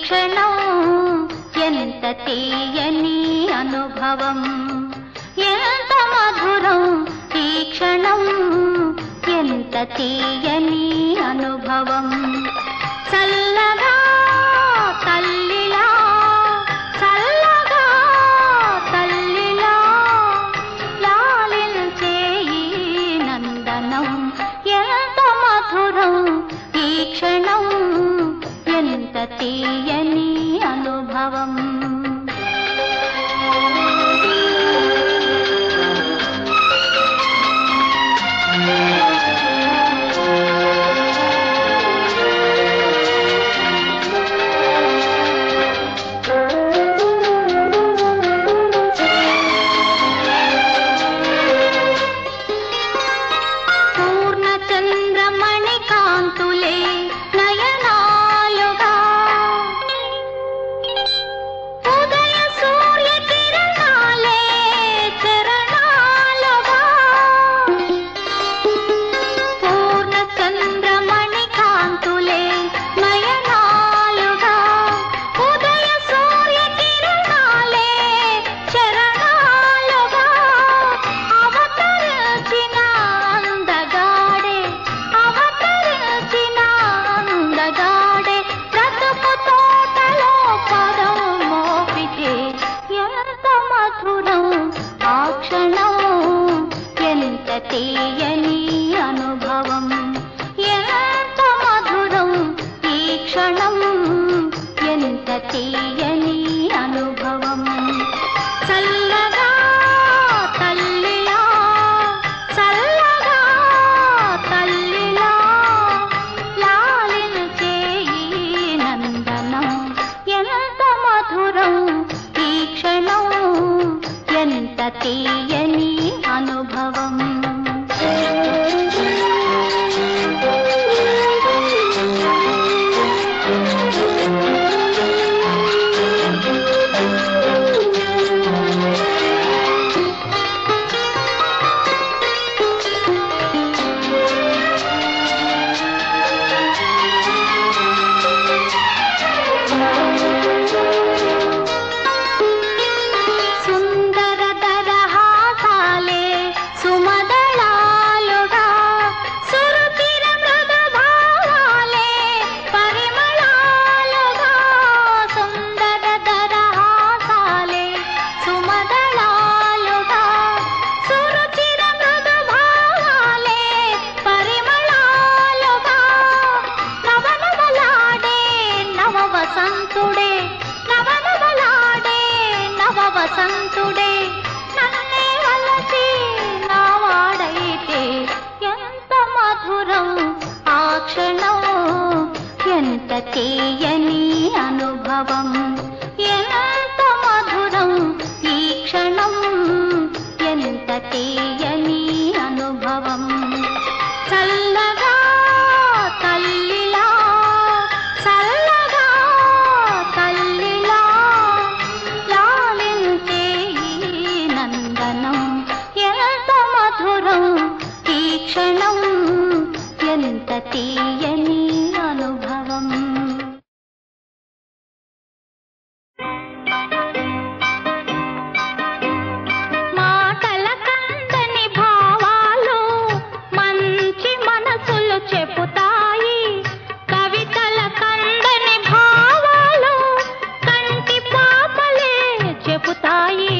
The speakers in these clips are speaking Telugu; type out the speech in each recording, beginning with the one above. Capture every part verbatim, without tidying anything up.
క్షణం ఎంత తీయని అనుభవం, ఎంత మధురం ఈ క్షణం ఎంత తీయని అనుభవం. చల్లగా తల్లిలా చల్లగా తల్లిలా లాలించే ఈ నందనం ఎంత మధురం ఈ క్షణం ఎంత తీయని అనుభవం. తీయని అనుభవం ఎంత మధురం ఈ క్షణం ఎంత తీయని అనుభవం. చల్లగా తల్లిలా చల్లగా తల్లిలా లాలించే ఈ నందనం ఎంత మధురం ఈ క్షణం ఎంత తీయని అనుభవం. మాటల కందని భావాలు మంచి మనసులు చెబుతాయి, కవితల కందని భావాలు కంటి పాపలే చెబుతాయి.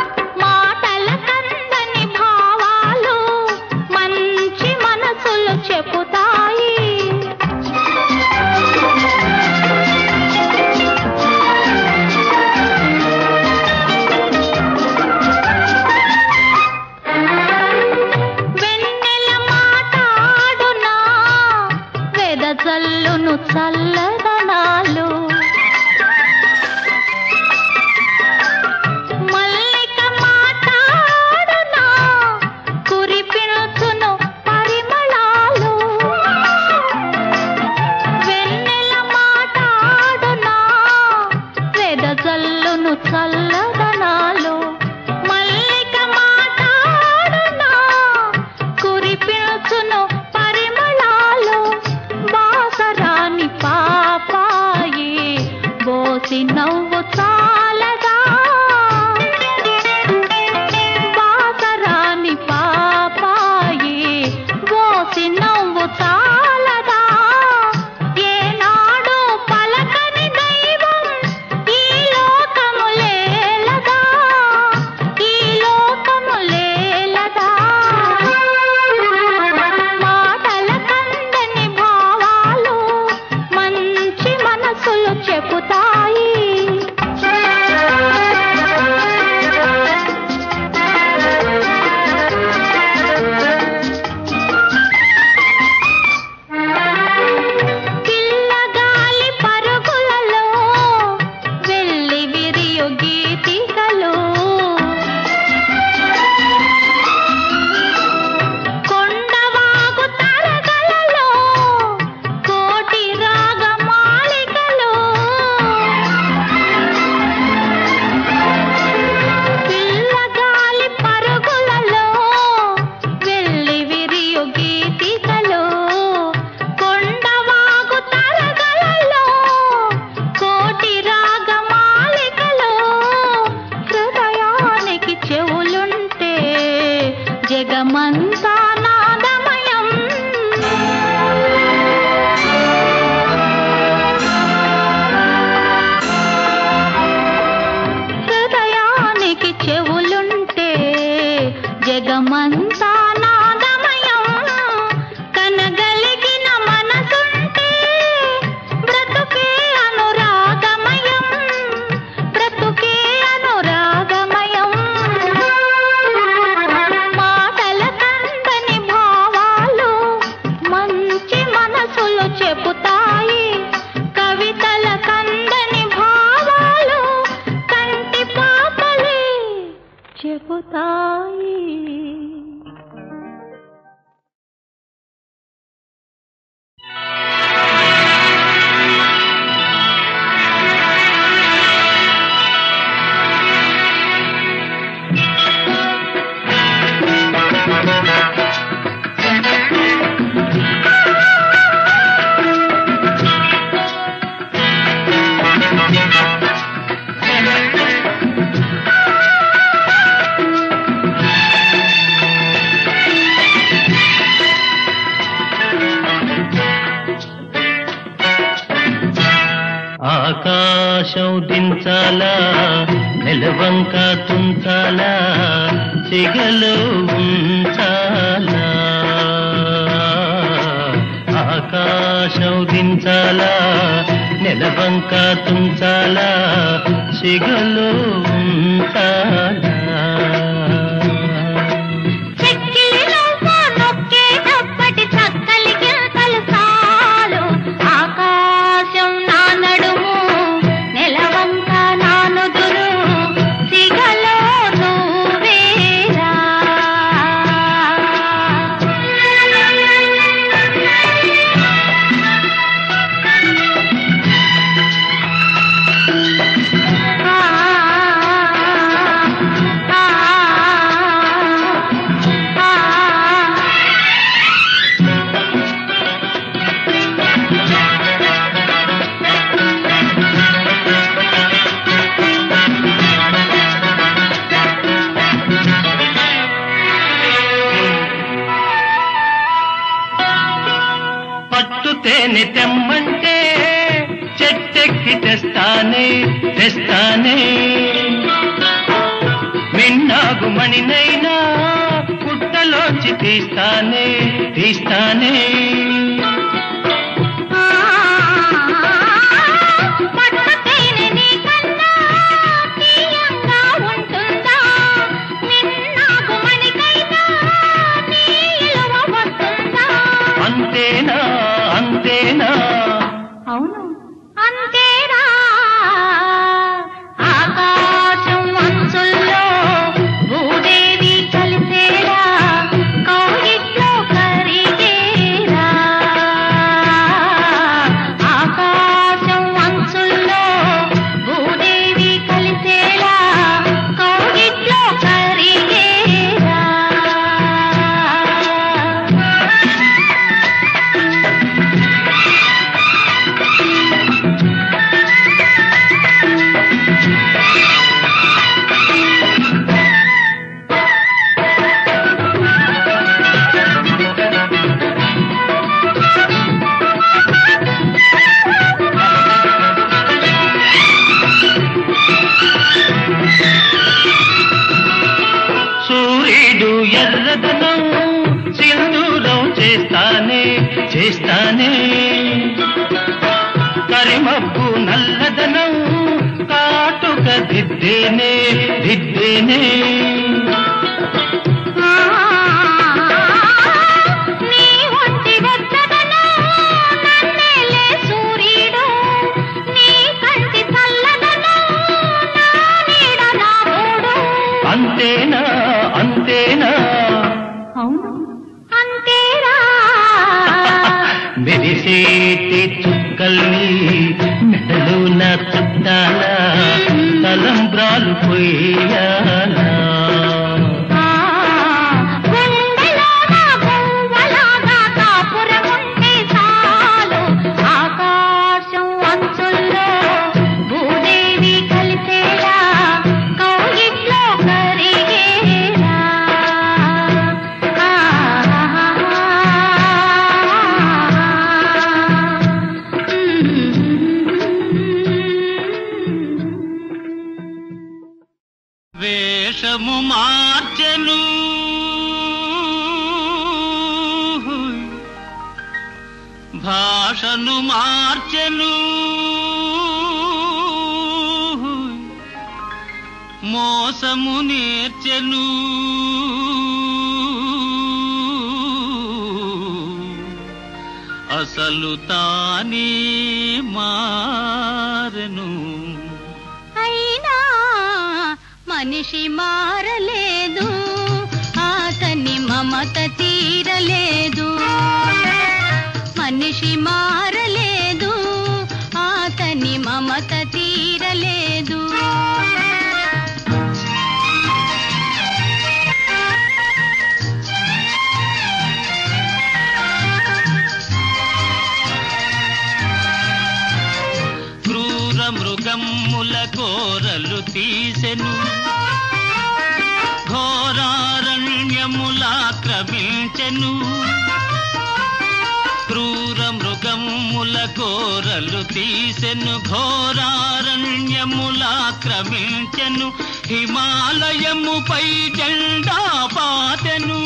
మాటల కందని భావాలు మంచి మనసులు జగమంతా నాదమయం. హృదయానికి చెవులుంటే జగమంతా నాదమయం. కనగలిగిన మనసుంటే బ్రతుకే అనురాగమయం. బ్రతుకే అనురాగమయం. మాటల కందని భావాలు మంచి మనసులు చెబుతాయి. కవితల కందని భావాలు కంటి పాపలే చెబుతాయి. ఆకాశం దించాలా నెలవంక తుంచాలా సిగలో ఉంచాలా. ఆకాశం దించాలా నెలవంక తుంచాలా సిగలో ఉంచాలా. పట్టుతేనె తెమ్మంటే చెట్టెక్కి తెస్తానే తెస్తానే. మిన్నాగు మణినైనా పుట్టలోంచి తీస్తానే తీస్తానే. అంతేనా అంతేనా అవును అంతేరా. ఆకాశం అంచుల్లో భూదేవి కలిసేరా కౌగిట్లో కరిగేరా. ఆకాశం అంచుల్లో భూదేవి కలిసేరా కౌగిట్లో కరిగేరా. సూర్యుడు ఎర్రదనం సింధూరం చేస్తానే చేస్తానే. కరిమబ్బు నల్లదనం కాటుక దిద్దేనే దిద్దేనే. అంతేనా అంతేనా అవును అంతేరా. మెరిసేటి చుక్కల్ని మెడలో నా చుట్టాలా తలంబ్రాలు పోయాలా. ఆకాశం అంచుల్లో భూదేవి కలిసేలా కౌగిట్లో కరిగేరా. ఆ భాషను మార్చెను మోసము నేర్చెను అసలు తానే మారెను అయినా మనిషి మారలేదు అతని మమత తీరలేదు మనిషి మారలేదు అతని మమత తీరలేదు క్రూర మృగమ్ముల కోరలు తీసెను ఘోరారణ్యములాక్రమించెను క్రూర మృగమ్ముల కోరలు తీసెను ఘోరారణ్యములాక్రమించెను హిమాలయముపై జెండా పాతెను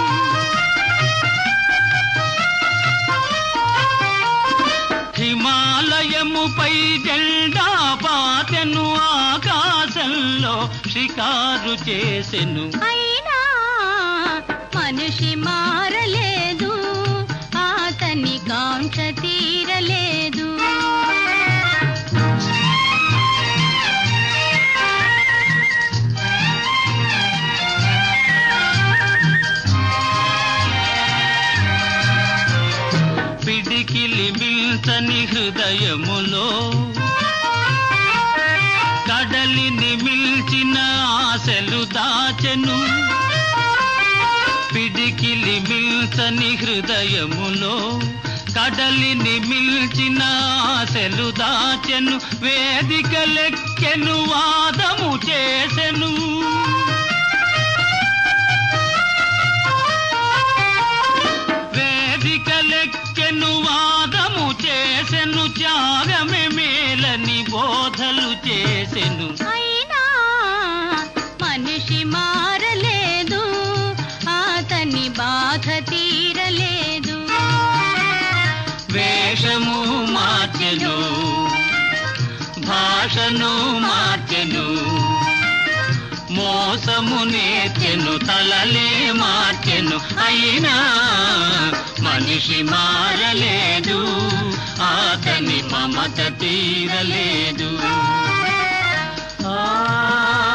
హిమాలయముపై జెండా పాతెను ఆకాశంలో షికారు చేసెను అయినా మనిషి మారలేదు అతని కాంక్ష తీరలేదు పిడికిలి మిల్చని హృదయములో కడలిని మిల్చిన ఆశలు దాచెను పిడికిలి మిల్చని హృదయములో కడలిని మిల్చిన ఆశలు దాచెను వేదికలెక్కెను వాదము చేసెను వేదికలెక్కెను వాదము చేసెను త్యాగమే మేలని బోధలు చేసెను అయినా మనిషి మారలేదు అతని బాధ తీరలేదు వేషము మార్చెను భాషను మార్చెను మోసము నేర్చెను తలలే మార్చెను అయినా మనిషి మారలేదు అతని మమత తీరలేదు ఆ